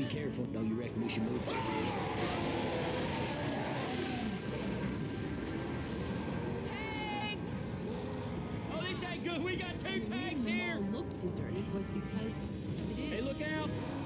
careful. Don't you reckon we should move? Tanks! Oh, this ain't good. We got two tanks The here. mall looked deserted was because it is. Hey, look out!